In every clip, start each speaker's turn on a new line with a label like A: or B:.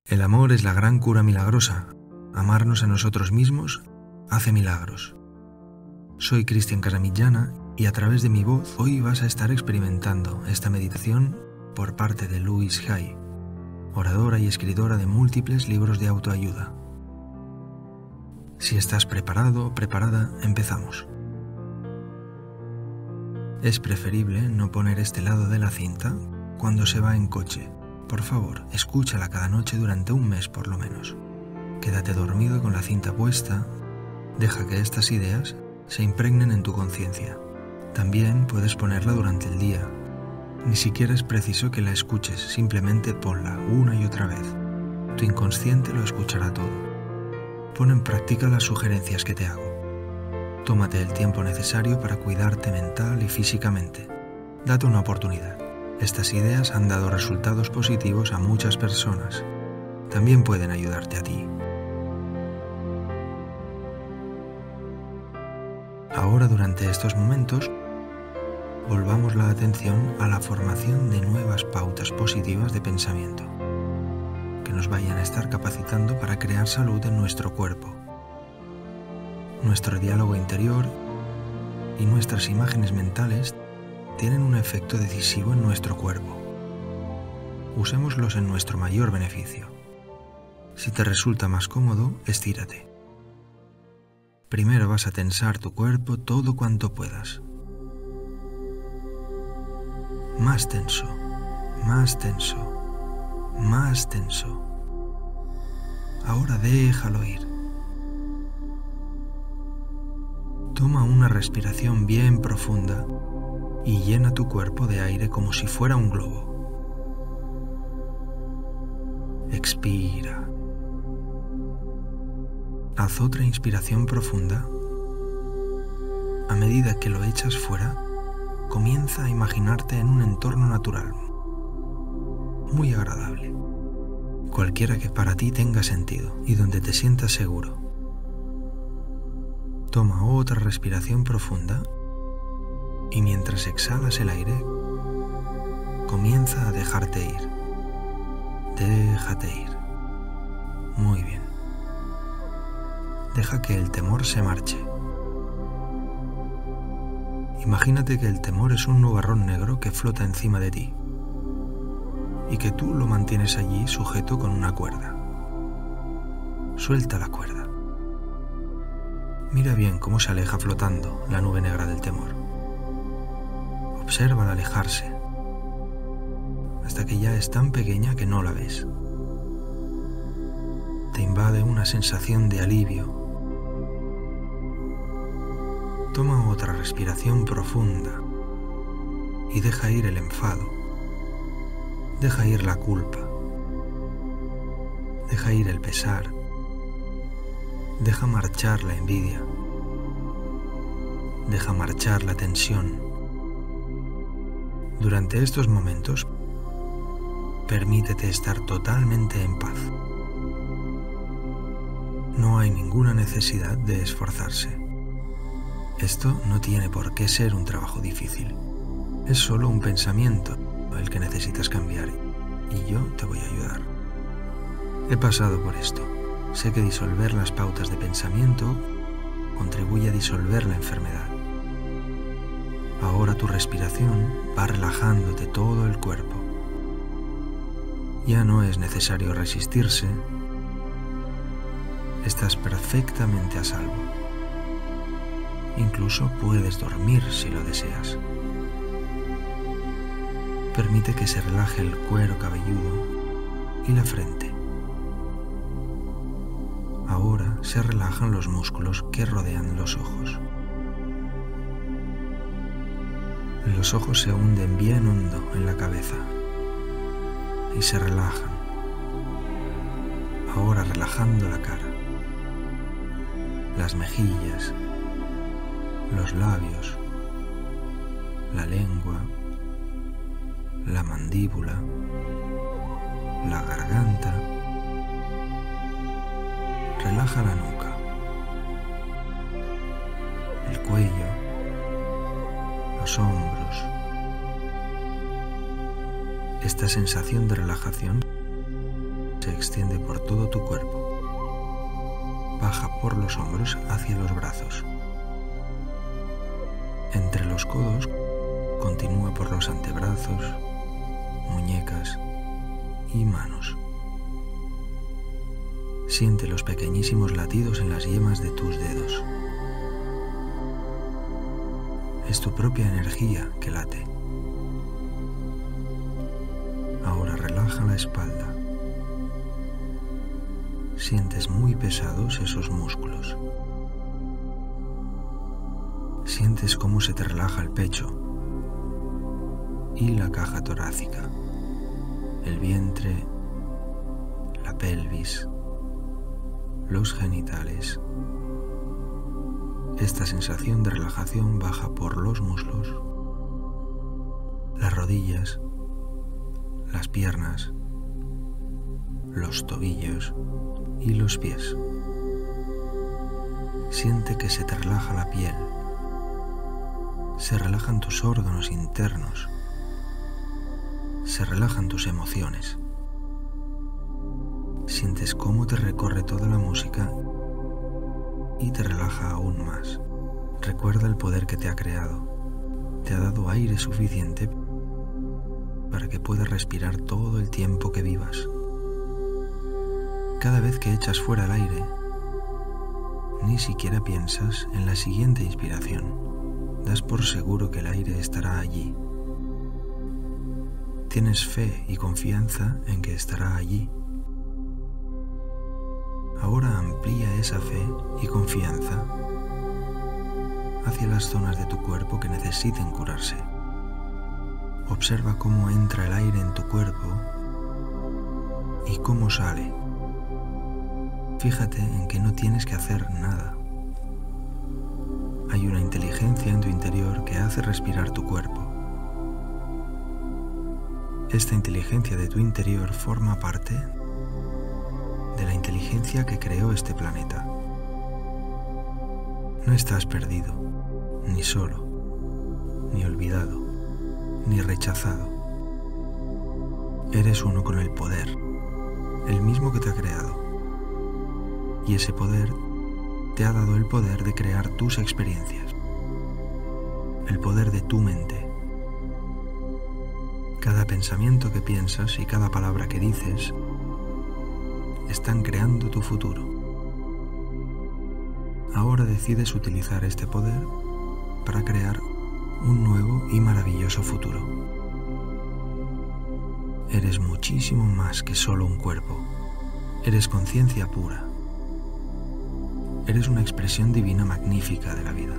A: El amor es la gran cura milagrosa. Amarnos a nosotros mismos hace milagros. Soy Cristian Casamillana y a través de mi voz hoy vas a estar experimentando esta meditación por parte de Louise Hay, oradora y escritora de múltiples libros de autoayuda. Si estás preparado o preparada, empezamos. Es preferible no poner este lado de la cinta cuando se va en coche. Por favor, escúchala cada noche durante un mes por lo menos. Quédate dormido con la cinta puesta, deja que estas ideas se impregnen en tu conciencia. También puedes ponerla durante el día. Ni siquiera es preciso que la escuches, simplemente ponla una y otra vez. Tu inconsciente lo escuchará todo. Pon en práctica las sugerencias que te hago. Tómate el tiempo necesario para cuidarte mental y físicamente. Date una oportunidad. Estas ideas han dado resultados positivos a muchas personas. También pueden ayudarte a ti. Ahora, durante estos momentos, volvamos la atención a la formación de nuevas pautas positivas de pensamiento, que nos vayan a estar capacitando para crear salud en nuestro cuerpo. Nuestro diálogo interior y nuestras imágenes mentales tienen un efecto decisivo en nuestro cuerpo. Usémoslos en nuestro mayor beneficio. Si te resulta más cómodo, estírate. Primero vas a tensar tu cuerpo todo cuanto puedas. Más tenso, más tenso, más tenso. Ahora déjalo ir. Toma una respiración bien profunda y llena tu cuerpo de aire como si fuera un globo. Expira. Haz otra inspiración profunda. A medida que lo echas fuera, comienza a imaginarte en un entorno natural, muy agradable, cualquiera que para ti tenga sentido y donde te sientas seguro. Toma otra respiración profunda y mientras exhalas el aire, comienza a dejarte ir. Déjate ir. Muy bien. Deja que el temor se marche. Imagínate que el temor es un nubarrón negro que flota encima de ti y que tú lo mantienes allí sujeto con una cuerda. Suelta la cuerda. Mira bien cómo se aleja flotando la nube negra del temor. Obsérvala alejarse hasta que ya es tan pequeña que no la ves. Te invade una sensación de alivio. Toma otra respiración profunda y deja ir el enfado. Deja ir la culpa. Deja ir el pesar. Deja marchar la envidia. Deja marchar la tensión. Durante estos momentos, permítete estar totalmente en paz. No hay ninguna necesidad de esforzarse. Esto no tiene por qué ser un trabajo difícil. Es solo un pensamiento el que necesitas cambiar y yo te voy a ayudar. He pasado por esto. Sé que disolver las pautas de pensamiento contribuye a disolver la enfermedad. Ahora tu respiración va relajándote todo el cuerpo. Ya no es necesario resistirse. Estás perfectamente a salvo. Incluso puedes dormir si lo deseas. Permite que se relaje el cuero cabelludo y la frente. Ahora se relajan los músculos que rodean los ojos. Los ojos se hunden bien hondo en la cabeza y se relajan. Ahora relajando la cara, las mejillas, los labios, la lengua, la mandíbula, la garganta. Relaja la nuca, el cuello, los hombros. Esta sensación de relajación se extiende por todo tu cuerpo. Baja por los hombros hacia los brazos. Entre los codos, continúa por los antebrazos, muñecas y manos. Siente los pequeñísimos latidos en las yemas de tus dedos. Es tu propia energía que late. Ahora relaja la espalda. Sientes muy pesados esos músculos. Sientes cómo se te relaja el pecho y la caja torácica, el vientre, la pelvis, los genitales. Esta sensación de relajación baja por los muslos, las rodillas, las piernas, los tobillos y los pies. Siente que se te relaja la piel, se relajan tus órganos internos, se relajan tus emociones. Sientes cómo te recorre toda la música y te relaja aún más. Recuerda el poder que te ha creado. Te ha dado aire suficiente para que puedas respirar todo el tiempo que vivas. Cada vez que echas fuera el aire, ni siquiera piensas en la siguiente inspiración. Das por seguro que el aire estará allí. Tienes fe y confianza en que estará allí. Ahora amplía esa fe y confianza hacia las zonas de tu cuerpo que necesiten curarse. Observa cómo entra el aire en tu cuerpo y cómo sale. Fíjate en que no tienes que hacer nada. Hay una inteligencia en tu interior que hace respirar tu cuerpo. Esta inteligencia de tu interior forma parte de la inteligencia que creó este planeta. No estás perdido, ni solo, ni olvidado, ni rechazado. Eres uno con el poder, el mismo que te ha creado. Y ese poder te ha dado el poder de crear tus experiencias, el poder de tu mente. Cada pensamiento que piensas y cada palabra que dices están creando tu futuro. Ahora decides utilizar este poder para crear un nuevo y maravilloso futuro. Eres muchísimo más que solo un cuerpo. Eres conciencia pura. Eres una expresión divina magnífica de la vida.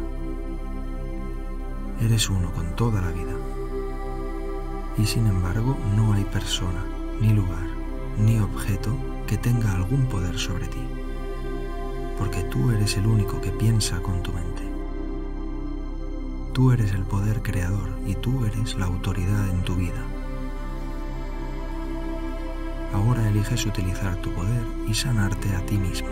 A: Eres uno con toda la vida. Y sin embargo, no hay persona, ni lugar, ni objeto que tenga algún poder sobre ti. Porque tú eres el único que piensa con tu mente. Tú eres el poder creador y tú eres la autoridad en tu vida. Ahora eliges utilizar tu poder y sanarte a ti mismo.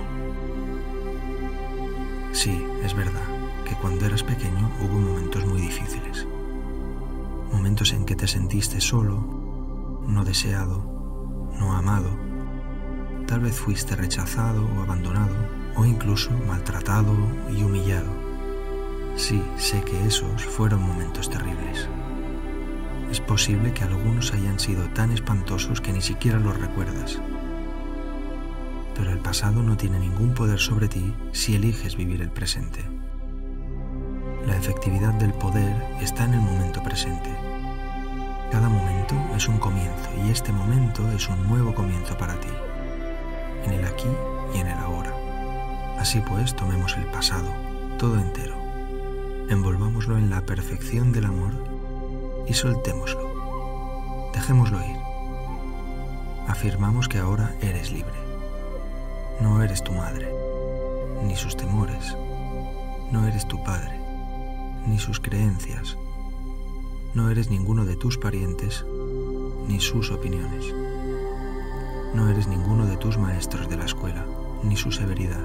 A: Sí, es verdad que cuando eras pequeño hubo momentos muy difíciles. Momentos en que te sentiste solo, no deseado, no amado. Tal vez fuiste rechazado o abandonado, o incluso maltratado y humillado. Sí, sé que esos fueron momentos terribles. Es posible que algunos hayan sido tan espantosos que ni siquiera los recuerdas. Pero el pasado no tiene ningún poder sobre ti si eliges vivir el presente. La efectividad del poder está en el momento presente. Cada momento es un comienzo y este momento es un nuevo comienzo para ti, en el aquí y en el ahora. Así pues, tomemos el pasado, todo entero, envolvámoslo en la perfección del amor y soltémoslo. Dejémoslo ir. Afirmamos que ahora eres libre. No eres tu madre, ni sus temores. No eres tu padre, ni sus creencias. No eres ninguno de tus parientes, ni sus opiniones. No eres ninguno de tus maestros de la escuela, ni su severidad.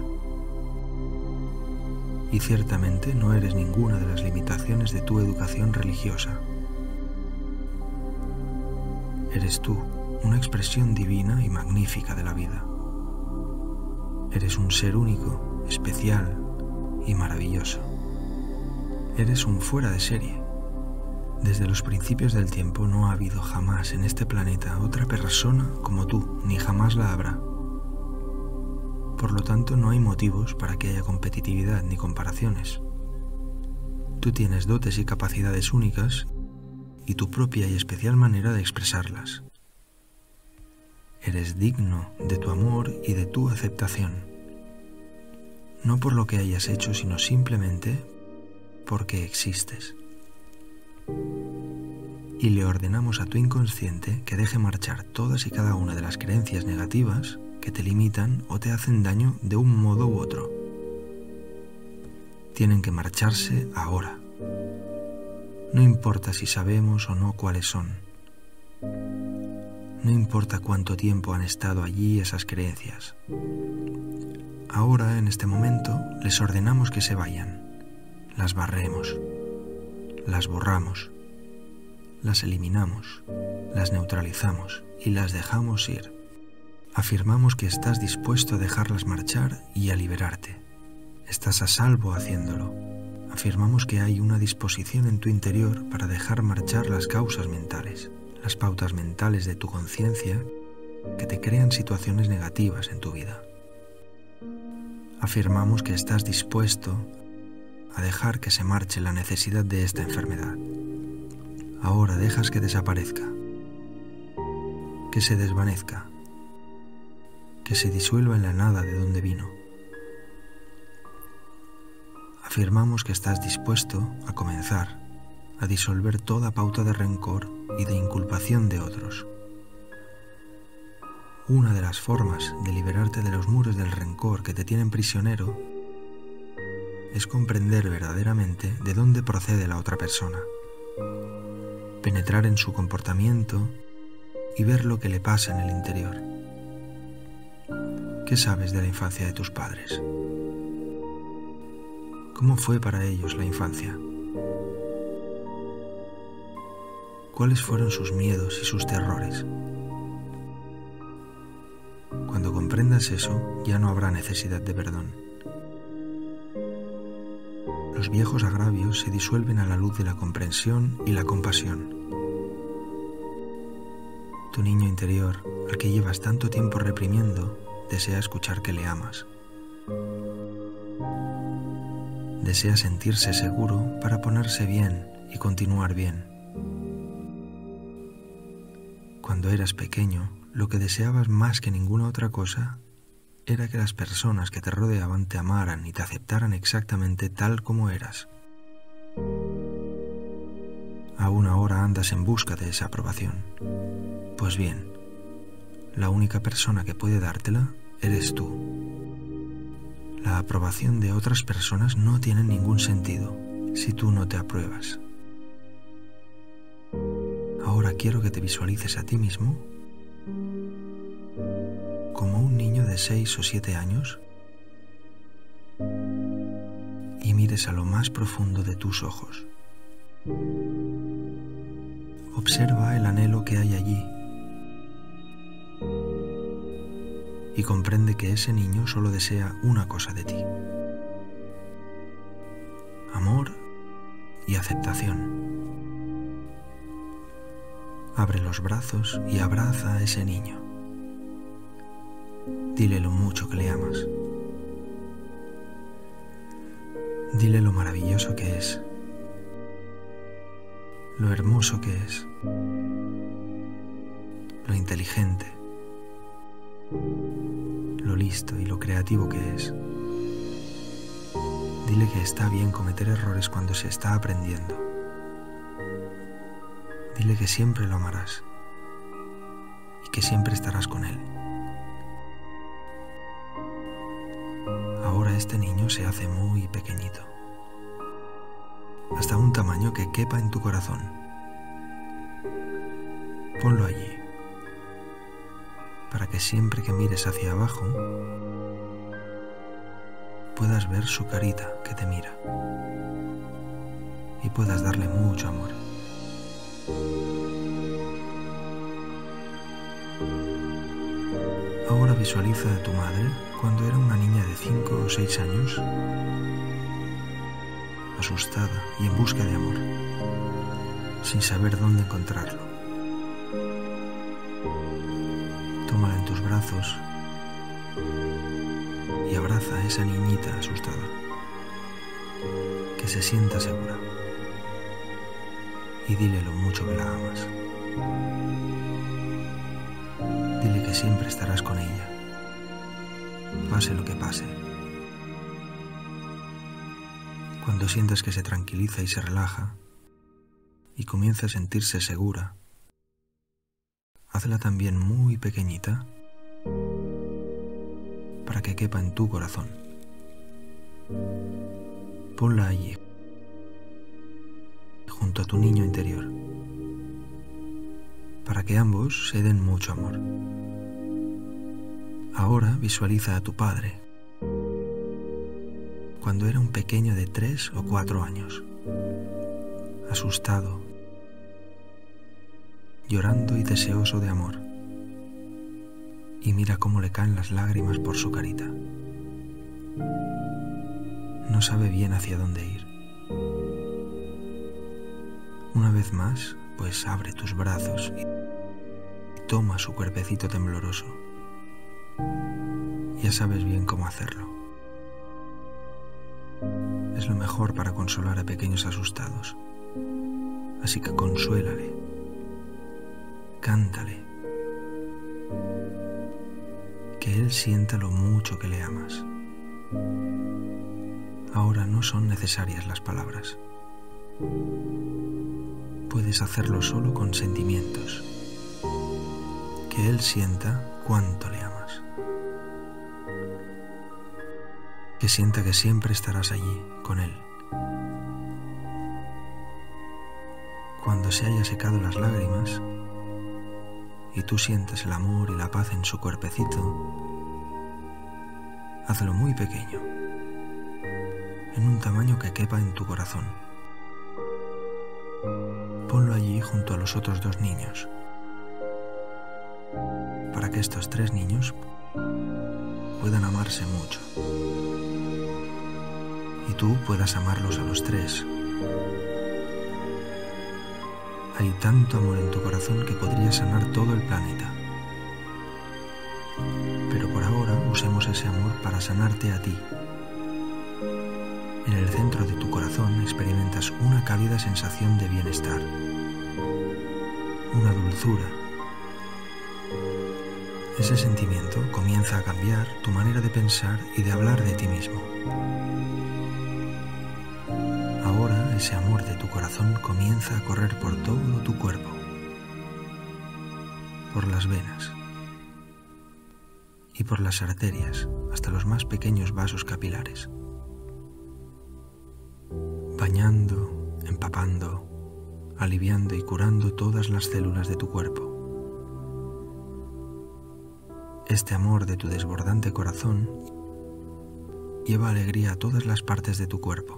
A: Y ciertamente no eres ninguna de las limitaciones de tu educación religiosa. Eres tú una expresión divina y magnífica de la vida. Eres un ser único, especial y maravilloso. Eres un fuera de serie. Desde los principios del tiempo no ha habido jamás en este planeta otra persona como tú, ni jamás la habrá. Por lo tanto, no hay motivos para que haya competitividad ni comparaciones. Tú tienes dotes y capacidades únicas y tu propia y especial manera de expresarlas. Eres digno de tu amor y de tu aceptación. No por lo que hayas hecho, sino simplemente porque existes. Y le ordenamos a tu inconsciente que deje marchar todas y cada una de las creencias negativas que te limitan o te hacen daño de un modo u otro. Tienen que marcharse ahora. No importa si sabemos o no cuáles son. No importa cuánto tiempo han estado allí esas creencias. Ahora, en este momento, les ordenamos que se vayan. Las barremos. Las borramos. Las eliminamos. Las neutralizamos y las dejamos ir. Afirmamos que estás dispuesto a dejarlas marchar y a liberarte. Estás a salvo haciéndolo. Afirmamos que hay una disposición en tu interior para dejar marchar las causas mentales, las pautas mentales de tu conciencia que te crean situaciones negativas en tu vida. Afirmamos que estás dispuesto a dejar que se marche la necesidad de esta enfermedad. Ahora dejas que desaparezca, que se desvanezca, que se disuelva en la nada de donde vino. Afirmamos que estás dispuesto a comenzar a disolver toda pauta de rencor y de inculpación de otros. Una de las formas de liberarte de los muros del rencor que te tienen prisionero es comprender verdaderamente de dónde procede la otra persona, penetrar en su comportamiento y ver lo que le pasa en el interior. ¿Qué sabes de la infancia de tus padres? ¿Cómo fue para ellos la infancia? ¿Cuáles fueron sus miedos y sus terrores? Cuando comprendas eso, ya no habrá necesidad de perdón. Los viejos agravios se disuelven a la luz de la comprensión y la compasión. Tu niño interior, al que llevas tanto tiempo reprimiendo, desea escuchar que le amas. Desea sentirse seguro para ponerse bien y continuar bien. Cuando eras pequeño, lo que deseabas más que ninguna otra cosa era que las personas que te rodeaban te amaran y te aceptaran exactamente tal como eras. Aún ahora andas en busca de esa aprobación. Pues bien, la única persona que puede dártela eres tú. La aprobación de otras personas no tiene ningún sentido si tú no te apruebas. Ahora quiero que te visualices a ti mismo como un niño de 6 o 7 años y mires a lo más profundo de tus ojos. Observa el anhelo que hay allí y comprende que ese niño solo desea una cosa de ti: amor y aceptación. Abre los brazos y abraza a ese niño. Dile lo mucho que le amas. Dile lo maravilloso que es, lo hermoso que es, lo inteligente, lo listo y lo creativo que es. Dile que está bien cometer errores cuando se está aprendiendo. Dile que siempre lo amarás y que siempre estarás con él. Ahora este niño se hace muy pequeñito, hasta un tamaño que quepa en tu corazón. Ponlo allí, para que siempre que mires hacia abajo puedas ver su carita que te mira y puedas darle mucho amor. Ahora visualiza a tu madre cuando era una niña de 5 o 6 años, asustada y en busca de amor, sin saber dónde encontrarlo. Tómala en tus brazos y abraza a esa niñita asustada, que se sienta segura, y dile lo mucho que la amas. Dile que siempre estarás con ella, pase lo que pase. Cuando sientas que se tranquiliza y se relaja y comienza a sentirse segura, hazla también muy pequeñita para que quepa en tu corazón. Ponla allí, junto a tu niño interior, para que ambos se den mucho amor. Ahora visualiza a tu padre cuando era un pequeño de 3 o 4 años, asustado, llorando y deseoso de amor, y mira cómo le caen las lágrimas por su carita. No sabe bien hacia dónde ir. Una vez más, pues abre tus brazos y toma su cuerpecito tembloroso. Ya sabes bien cómo hacerlo. Es lo mejor para consolar a pequeños asustados. Así que consuélale, cántale, que él sienta lo mucho que le amas. Ahora no son necesarias las palabras. Puedes hacerlo solo con sentimientos, que él sienta cuánto le amas. Que sienta que siempre estarás allí con él. Cuando se haya secado las lágrimas y tú sientes el amor y la paz en su cuerpecito, hazlo muy pequeño, en un tamaño que quepa en tu corazón. Ponlo allí junto a los otros 2 niños, para que estos 3 niños puedan amarse mucho y tú puedas amarlos a los 3. Hay tanto amor en tu corazón que podría sanar todo el planeta. Pero por ahora usemos ese amor para sanarte a ti. En el centro de tu corazón experimentas una cálida sensación de bienestar, una dulzura. Ese sentimiento comienza a cambiar tu manera de pensar y de hablar de ti mismo. Ahora ese amor de tu corazón comienza a correr por todo tu cuerpo, por las venas y por las arterias hasta los más pequeños vasos capilares, bañando, empapando, aliviando y curando todas las células de tu cuerpo. Este amor de tu desbordante corazón lleva alegría a todas las partes de tu cuerpo,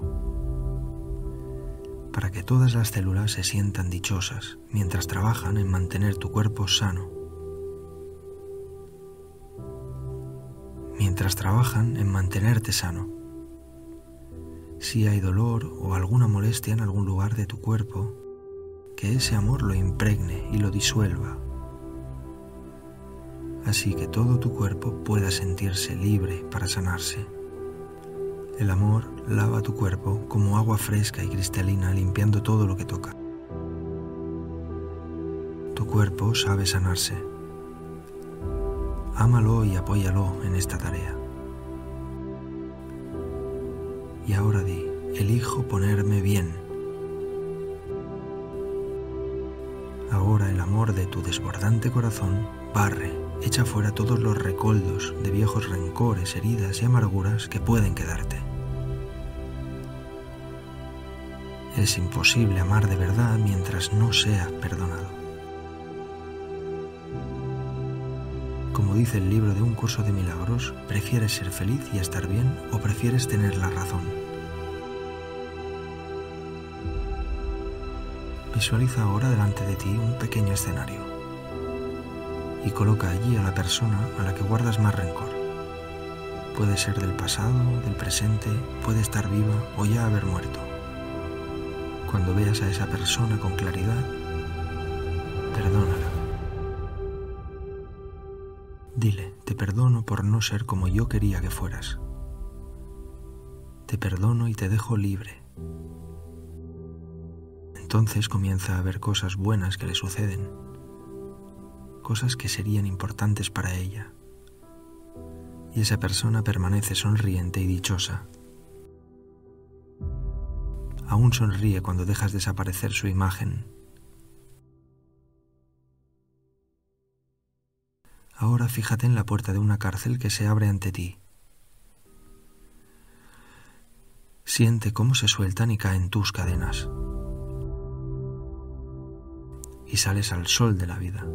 A: para que todas las células se sientan dichosas mientras trabajan en mantener tu cuerpo sano, mientras trabajan en mantenerte sano. Si hay dolor o alguna molestia en algún lugar de tu cuerpo, que ese amor lo impregne y lo disuelva, así que todo tu cuerpo pueda sentirse libre para sanarse. El amor lava tu cuerpo como agua fresca y cristalina, limpiando todo lo que toca. Tu cuerpo sabe sanarse. Ámalo y apóyalo en esta tarea. Y ahora di, elijo ponerme bien. Ahora el amor de tu desbordante corazón barre, echa fuera todos los recoldos de viejos rencores, heridas y amarguras que pueden quedarte. Es imposible amar de verdad mientras no sea perdonado. Como dice el libro de Un Curso de Milagros, ¿prefieres ser feliz y estar bien o prefieres tener la razón? Visualiza ahora delante de ti un pequeño escenario y coloca allí a la persona a la que guardas más rencor. Puede ser del pasado, del presente, puede estar viva o ya haber muerto. Cuando veas a esa persona con claridad, perdónala. Dile, te perdono por no ser como yo quería que fueras. Te perdono y te dejo libre. Entonces comienza a ver cosas buenas que le suceden, cosas que serían importantes para ella. Y esa persona permanece sonriente y dichosa. Aún sonríe cuando dejas desaparecer su imagen. Ahora fíjate en la puerta de una cárcel que se abre ante ti. Siente cómo se sueltan y caen tus cadenas. Y sales al sol de la vida.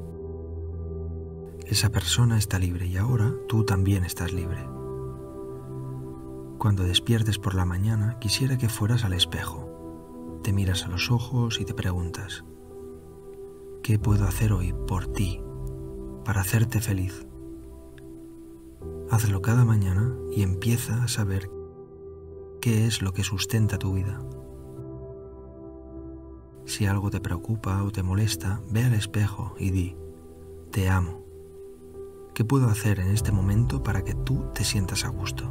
A: Esa persona está libre y ahora tú también estás libre. Cuando despiertes por la mañana, quisiera que fueras al espejo. Te miras a los ojos y te preguntas, ¿qué puedo hacer hoy por ti, para hacerte feliz? Hazlo cada mañana y empieza a saber qué es lo que sustenta tu vida. Si algo te preocupa o te molesta, ve al espejo y di, te amo. ¿Qué puedo hacer en este momento para que tú te sientas a gusto?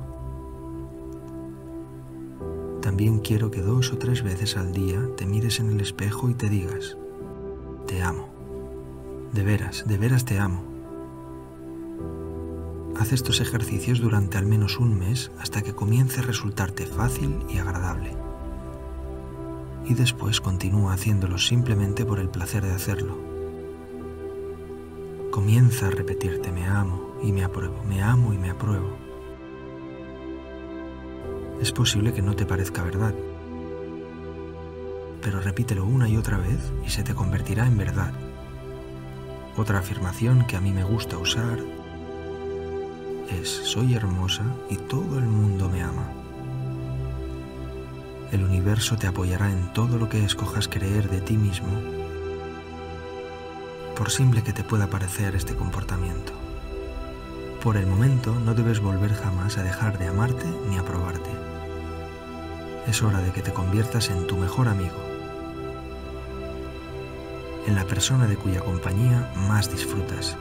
A: También quiero que 2 o 3 veces al día te mires en el espejo y te digas, te amo. De veras te amo. Haz estos ejercicios durante al menos un mes hasta que comience a resultarte fácil y agradable. Y después continúa haciéndolos simplemente por el placer de hacerlo. Comienza a repetirte me amo y me apruebo, me amo y me apruebo. Es posible que no te parezca verdad, pero repítelo una y otra vez y se te convertirá en verdad. Otra afirmación que a mí me gusta usar es soy hermosa y todo el mundo me ama. El universo te apoyará en todo lo que escojas creer de ti mismo, por simple que te pueda parecer este comportamiento. Por el momento no debes volver jamás a dejar de amarte ni aprobarte. Es hora de que te conviertas en tu mejor amigo, en la persona de cuya compañía más disfrutas.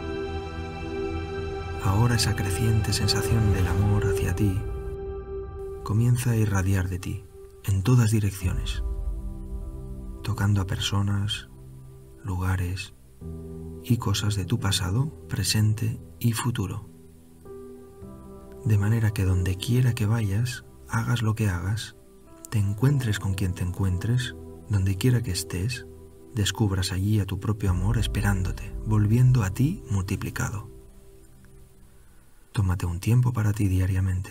A: Ahora esa creciente sensación del amor hacia ti comienza a irradiar de ti en todas direcciones, tocando a personas, lugares y cosas de tu pasado, presente y futuro. De manera que donde quiera que vayas, hagas lo que hagas, te encuentres con quien te encuentres, donde quiera que estés, descubras allí a tu propio amor esperándote, volviendo a ti multiplicado. Tómate un tiempo para ti diariamente.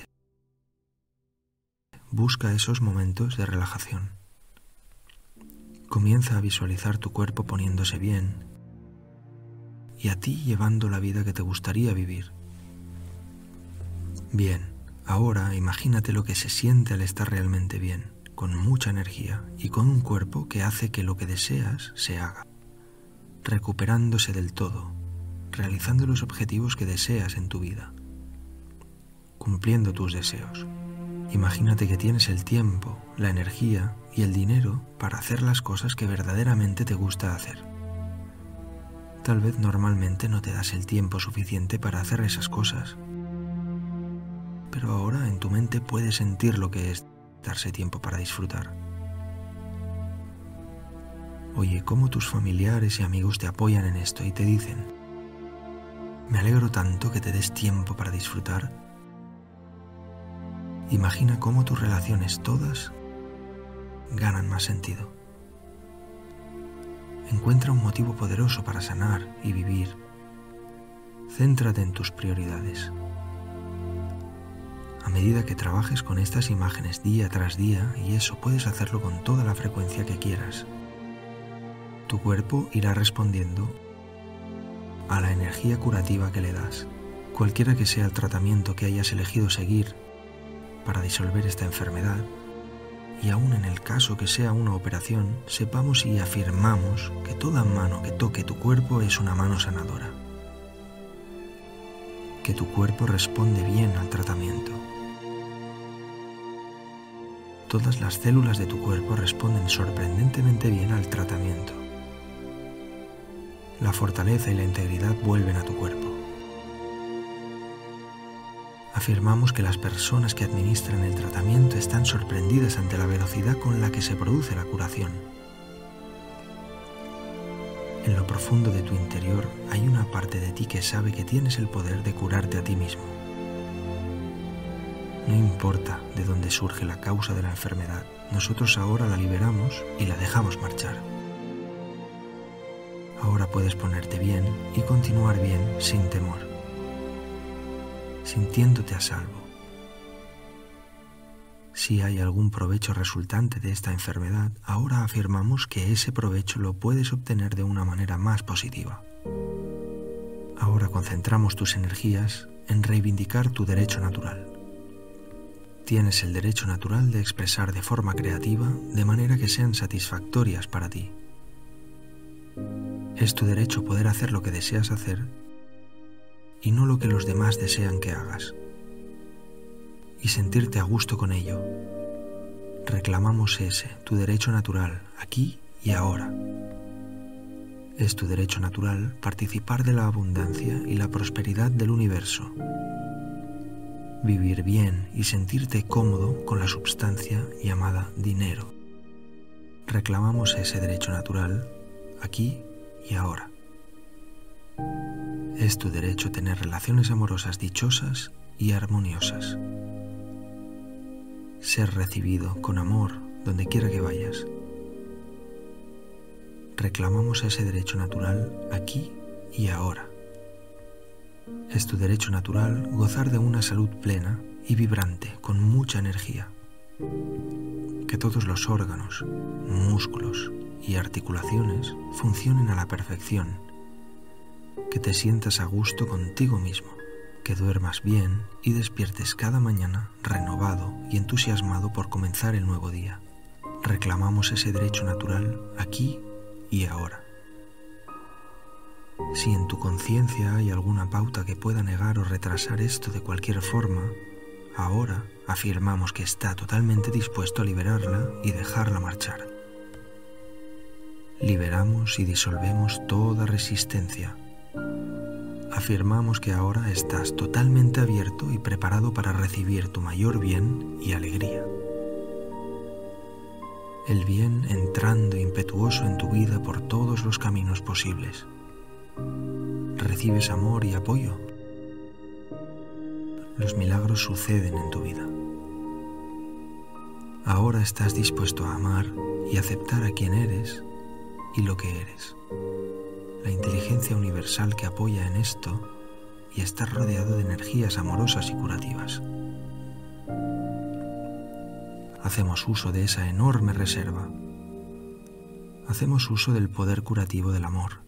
A: Busca esos momentos de relajación. Comienza a visualizar tu cuerpo poniéndose bien y a ti llevando la vida que te gustaría vivir. Bien, ahora imagínate lo que se siente al estar realmente bien, con mucha energía y con un cuerpo que hace que lo que deseas se haga, recuperándose del todo, realizando los objetivos que deseas en tu vida, cumpliendo tus deseos. Imagínate que tienes el tiempo, la energía y el dinero para hacer las cosas que verdaderamente te gusta hacer. Tal vez normalmente no te das el tiempo suficiente para hacer esas cosas, pero ahora en tu mente puedes sentir lo que es darse tiempo para disfrutar. Oye, cómo tus familiares y amigos te apoyan en esto y te dicen, me alegro tanto que te des tiempo para disfrutar. Imagina cómo tus relaciones todas ganan más sentido. Encuentra un motivo poderoso para sanar y vivir. Céntrate en tus prioridades. A medida que trabajes con estas imágenes día tras día, y eso puedes hacerlo con toda la frecuencia que quieras, tu cuerpo irá respondiendo a la energía curativa que le das. Cualquiera que sea el tratamiento que hayas elegido seguir para disolver esta enfermedad, y aún en el caso que sea una operación, sepamos y afirmamos que toda mano que toque tu cuerpo es una mano sanadora, que tu cuerpo responde bien al tratamiento. Todas las células de tu cuerpo responden sorprendentemente bien al tratamiento. La fortaleza y la integridad vuelven a tu cuerpo. Afirmamos que las personas que administran el tratamiento están sorprendidas ante la velocidad con la que se produce la curación. En lo profundo de tu interior hay una parte de ti que sabe que tienes el poder de curarte a ti mismo. No importa de dónde surge la causa de la enfermedad, nosotros ahora la liberamos y la dejamos marchar. Ahora puedes ponerte bien y continuar bien sin temor, sintiéndote a salvo. Si hay algún provecho resultante de esta enfermedad, ahora afirmamos que ese provecho lo puedes obtener de una manera más positiva. Ahora concentramos tus energías en reivindicar tu derecho natural. Tienes el derecho natural de expresar de forma creativa, de manera que sean satisfactorias para ti. Es tu derecho poder hacer lo que deseas hacer y no lo que los demás desean que hagas, y sentirte a gusto con ello. Reclamamos ese, tu derecho natural, aquí y ahora. Es tu derecho natural participar de la abundancia y la prosperidad del universo, vivir bien y sentirte cómodo con la substancia llamada dinero. Reclamamos ese derecho natural, aquí y ahora. Es tu derecho tener relaciones amorosas dichosas y armoniosas. Ser recibido con amor donde quiera que vayas. Reclamamos ese derecho natural aquí y ahora. Es tu derecho natural gozar de una salud plena y vibrante, con mucha energía. Que todos los órganos, músculos y articulaciones funcionen a la perfección. Que te sientas a gusto contigo mismo, que duermas bien y despiertes cada mañana renovado y entusiasmado por comenzar el nuevo día. Reclamamos ese derecho natural aquí y ahora. Si en tu conciencia hay alguna pauta que pueda negar o retrasar esto de cualquier forma, ahora afirmamos que está totalmente dispuesto a liberarla y dejarla marchar. Liberamos y disolvemos toda resistencia. Afirmamos que ahora estás totalmente abierto y preparado para recibir tu mayor bien y alegría. El bien entrando impetuoso en tu vida por todos los caminos posibles. Recibes amor y apoyo. Los milagros suceden en tu vida. Ahora estás dispuesto a amar y aceptar a quien eres y lo que eres. La inteligencia universal que apoya en esto y estás rodeado de energías amorosas y curativas. Hacemos uso de esa enorme reserva. Hacemos uso del poder curativo del amor.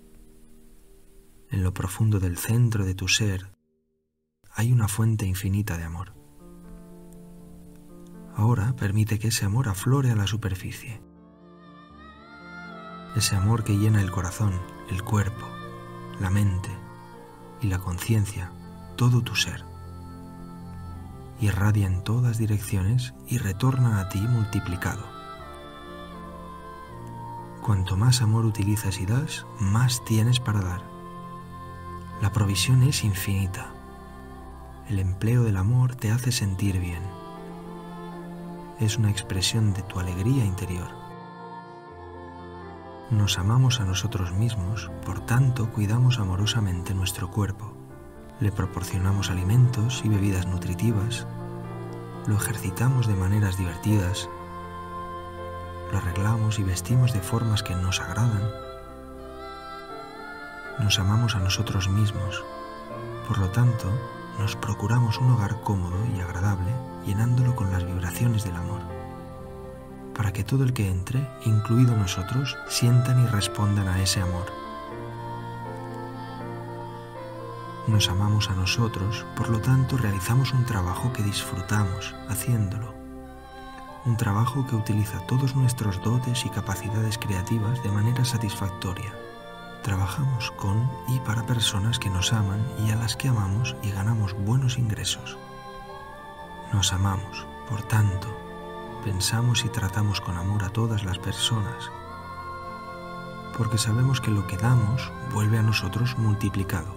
A: En lo profundo del centro de tu ser hay una fuente infinita de amor. Ahora permite que ese amor aflore a la superficie. Ese amor que llena el corazón, el cuerpo, la mente y la conciencia, todo tu ser. Irradia en todas direcciones y retorna a ti multiplicado. Cuanto más amor utilizas y das, más tienes para dar. La provisión es infinita. El empleo del amor te hace sentir bien. Es una expresión de tu alegría interior. Nos amamos a nosotros mismos, por tanto cuidamos amorosamente nuestro cuerpo. Le proporcionamos alimentos y bebidas nutritivas, lo ejercitamos de maneras divertidas, lo arreglamos y vestimos de formas que nos agradan. Nos amamos a nosotros mismos, por lo tanto, nos procuramos un hogar cómodo y agradable, llenándolo con las vibraciones del amor, para que todo el que entre, incluido nosotros, sientan y respondan a ese amor. Nos amamos a nosotros, por lo tanto realizamos un trabajo que disfrutamos haciéndolo. Un trabajo que utiliza todos nuestros dotes y capacidades creativas de manera satisfactoria. Trabajamos con y para personas que nos aman y a las que amamos y ganamos buenos ingresos. Nos amamos, por tanto, pensamos y tratamos con amor a todas las personas, porque sabemos que lo que damos vuelve a nosotros multiplicado.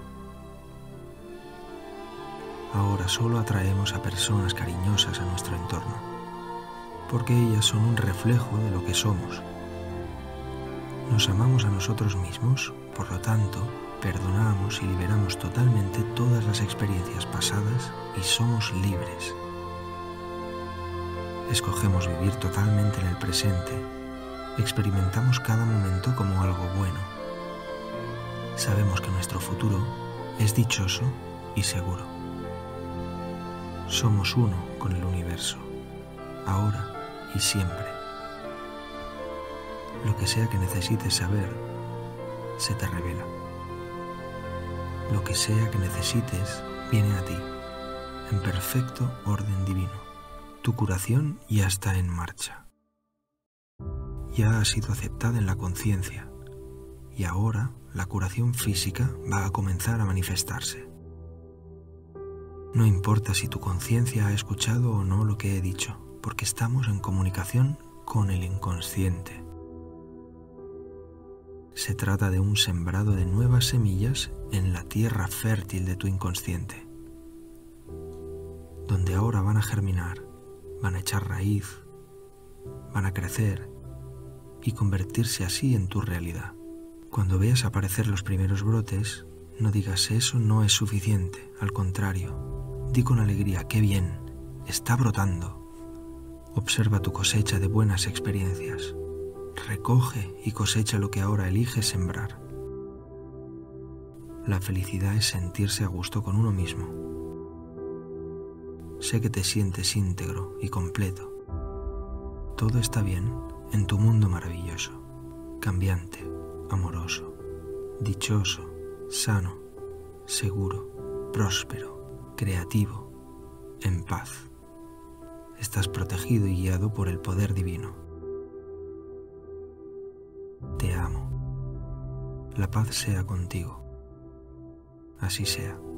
A: Ahora solo atraemos a personas cariñosas a nuestro entorno, porque ellas son un reflejo de lo que somos. Nos amamos a nosotros mismos, por lo tanto, perdonamos y liberamos totalmente todas las experiencias pasadas y somos libres. Escogemos vivir totalmente en el presente. Experimentamos cada momento como algo bueno. Sabemos que nuestro futuro es dichoso y seguro. Somos uno con el universo, ahora y siempre. Lo que sea que necesites saber, se te revela. Lo que sea que necesites, viene a ti, en perfecto orden divino. Tu curación ya está en marcha. Ya ha sido aceptada en la conciencia y ahora la curación física va a comenzar a manifestarse. No importa si tu conciencia ha escuchado o no lo que he dicho, porque estamos en comunicación con el inconsciente. Se trata de un sembrado de nuevas semillas en la tierra fértil de tu inconsciente, donde ahora van a germinar, van a echar raíz, van a crecer y convertirse así en tu realidad. Cuando veas aparecer los primeros brotes, no digas eso no es suficiente, al contrario, di con alegría, qué bien, está brotando. Observa tu cosecha de buenas experiencias, recoge y cosecha lo que ahora eliges sembrar. La felicidad es sentirse a gusto con uno mismo. Sé que te sientes íntegro y completo. Todo está bien en tu mundo maravilloso, cambiante, amoroso, dichoso, sano, seguro, próspero, creativo, en paz. Estás protegido y guiado por el poder divino. Te amo. La paz sea contigo. Así sea.